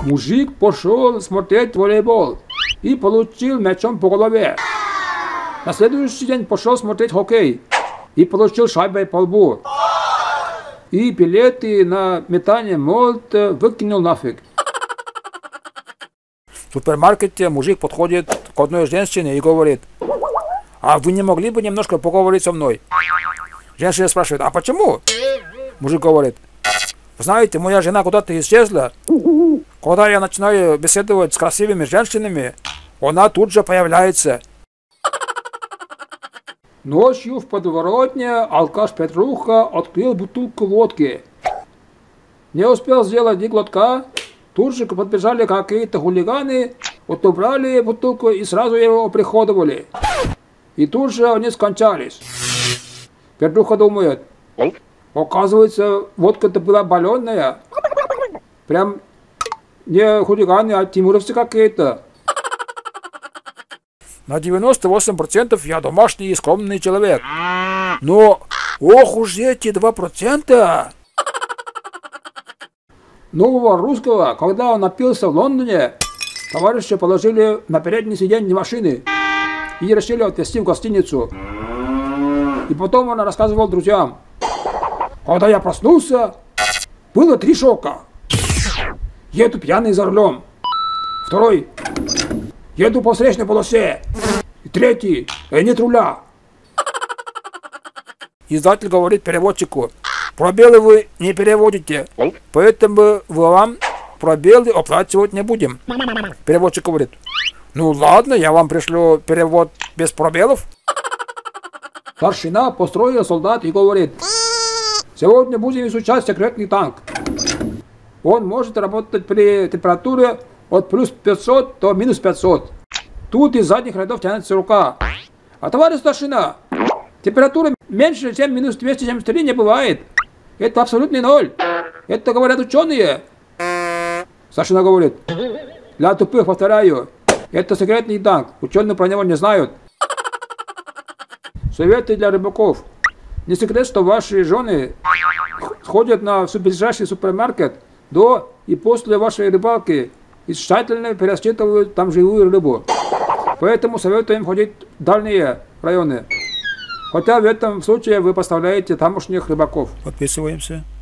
Мужик пошел смотреть волейбол и получил мячом по голове. На следующий день пошел смотреть хоккей и получил шайбой по лбу. И билеты на метание молот выкинул нафиг. В супермаркете мужик подходит к одной женщине и говорит: а вы не могли бы немножко поговорить со мной? Женщина спрашивает: а почему? Мужик говорит: знаете, моя жена куда-то исчезла. Когда я начинаю беседовать с красивыми женщинами, она тут же появляется. Ночью в подворотне алкаш Петруха открыл бутылку водки. Не успел сделать ни глотка, тут же подбежали какие-то хулиганы, отобрали бутылку и сразу его оприходовали. И тут же они скончались. Петруха думает: оказывается, водка-то была баллонная. Прям не хулиганы, а тимуровцы какие-то. На 98% я домашний и скромный человек. Но, ох уж эти 2%! Нового русского, когда он напился в Лондоне, товарищи положили на переднее сиденье машины и решили отвезти в гостиницу. И потом он рассказывал друзьям: когда я проснулся, было 3 шока. Еду пьяный за рулем. Второй: еду по встречной полосе. И третий: нет руля. Издатель говорит переводчику: пробелы вы не переводите, поэтому вам пробелы оплачивать не будем. Переводчик говорит: ну ладно, я вам пришлю перевод без пробелов. Старшина построил солдат и говорит: сегодня будем изучать секретный танк. Он может работать при температуре от плюс 500 до минус 500. Тут из задних рядов тянется рука: а товарищ старшина, температура меньше, чем минус 273 не бывает. Это абсолютный ноль. Это говорят ученые. Старшина говорит: для тупых повторяю, это секретный танк. Ученые про него не знают. Советы для рыбаков. Не секрет, что ваши жены ходят на ближайший супермаркет до и после вашей рыбалки и тщательно пересчитывают там живую рыбу. Поэтому советуем ходить в дальние районы. Хотя в этом случае вы поставляете тамошних рыбаков. Подписываемся.